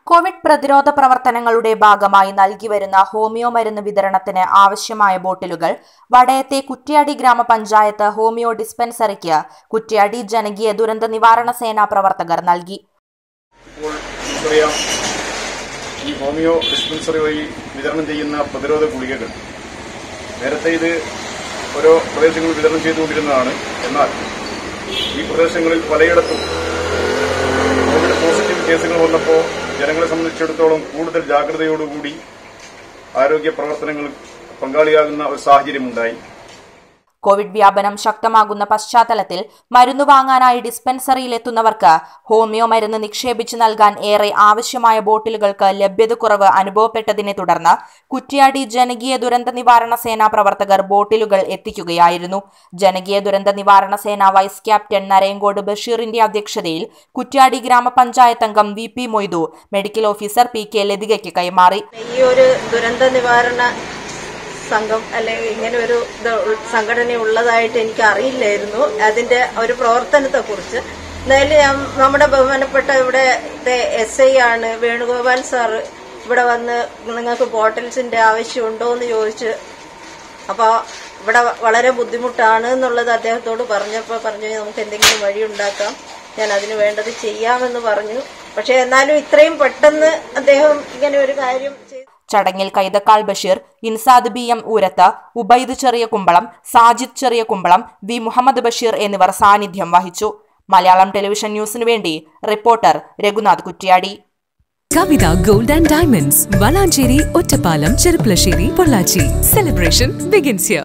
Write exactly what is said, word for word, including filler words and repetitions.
Covid പ്രതിരോധ പ്രവർത്തനങ്ങളുടെ ഭാഗമായി നൽകിവരുന്ന ഹോമിയോ മരുന്ന് വിതരണത്തിന് ആവശ്യമായ ബോട്ടിലുകൾ വടയത്തെ കുറ്റ്യാടി ഗ്രാമപഞ്ചായത്ത് ഹോമിയോ ഡിസ്പെൻസറിക്ക് കുറ്റ്യാടി ജനകീയ ദുരന്ത നിവാരണ സേനാ പ്രവർത്തകർ നൽകി. ഈ ഹോമിയോ ഡിസ്പെൻസറി വഴി വിതരണം ചെയ്യുന്ന പ്രതിരോധ ഗുളികകൾ നേരത്തെ ഇത് ഓരോ പ്രദേശങ്ങളിൽ വിതരണം ചെയ്തുകൊണ്ടിരുന്നതാണ്. എന്നാൽ ഈ പ്രദേശങ്ങളിൽ പലയിടത്തും കോവിഡ് പോസിറ്റീവ് കേസുകൾ വന്നപ്പോൾ ജനങ്ങളെ സംബന്ധിച്ചിടത്തോളം കൂടുതൽ ജാഗ്രതയോടുകൂടി ആരോഗ്യ പ്രവർത്തനങ്ങളിൽ പങ്കാളിയാകുന്ന ഒരു സാഹചര്യമുണ്ടായി. കോവിഡ് വ്യാപനം ശക്തമാകുന്ന പശ്ചാത്തലത്തിൽ മരുന്ന് വാങ്ങാനായി ഡിസ്പെൻസറിയിലെത്തുന്നവർക്ക് ഹോമിയോ മരുന്ന് നിക്ഷേപിച്ചു നൽകാൻ ഏറെ ആവശ്യമായ ബോട്ടിലുകൾക്ക് ലഭ്യതക്കുറവ് അനുഭവപ്പെട്ടതിനെ തുടർന്ന് കുറ്റ്യാടി ജനകീയ ദുരന്ത നിവാരണ സേനാ പ്രവർത്തകർ ബോട്ടിലുകൾ എത്തിക്കുകയായിരുന്നു. ജനകീയ ദുരന്ത നിവാരണ സേന വൈസ് ക്യാപ്റ്റൻ നരേങ്കോട് ബഷീറിന്റെ അധ്യക്ഷതയിൽ കുറ്റ്യാടി ഗ്രാമപഞ്ചായത്ത് അംഗം V P Moidu medical officer P K ലതികയ്ക്ക് കൈമാറി. ഈ ഒരു ദുരന്ത നിവാരണ സംഘം അല്ലെങ്കിൽ ഇങ്ങനെ ഒരു സംഘടന ഉള്ളതായിട്ട് എനിക്ക് അറിയില്ലായിരുന്നു. അതിന്റെ ഒരു പ്രവർത്തനത്തെ കുറിച്ച് എന്തായാലും നമ്മുടെ ബഹുമാനപ്പെട്ട ഇവിടെ എസ് ഐ ആണ് വേണുഗോപാൽ സാർ ഇവിടെ വന്ന് നിങ്ങൾക്ക് ബോട്ടിൽസിന്റെ ആവശ്യമുണ്ടോ എന്ന് ചോദിച്ച്, അപ്പൊ ഇവിടെ വളരെ ബുദ്ധിമുട്ടാണ് എന്നുള്ളത് അദ്ദേഹത്തോട് പറഞ്ഞപ്പോൾ പറഞ്ഞു നമുക്ക് എന്തെങ്കിലും വഴി ഉണ്ടാക്കാം, ഞാൻ അതിന് വേണ്ടത് ചെയ്യാമെന്ന് പറഞ്ഞു. പക്ഷെ എന്നാലും ഇത്രയും പെട്ടെന്ന് അദ്ദേഹം ഇങ്ങനെ ഒരു കാര്യം ചെയ്തു. ചടങ്ങിൽ കൈതക്കാൾ ബഷീർ, ഇൻസാദ് ബി എം ഊരത്ത്, ഉബൈദ് ചെറിയ കുമ്പളം, സാജിദ് ചെറിയ കുമ്പളം, വി മുഹമ്മദ് ബഷീർ എന്നിവർ സാന്നിധ്യം വഹിച്ചു. മലയാളം ടെലിവിഷൻ ന്യൂസിനു വേണ്ടി reporter Raghunath Kuttiadi. Kavitha gold and diamonds, Valanchery, Ottapalam, Cherpulassery, Pollachi. Celebration begins here.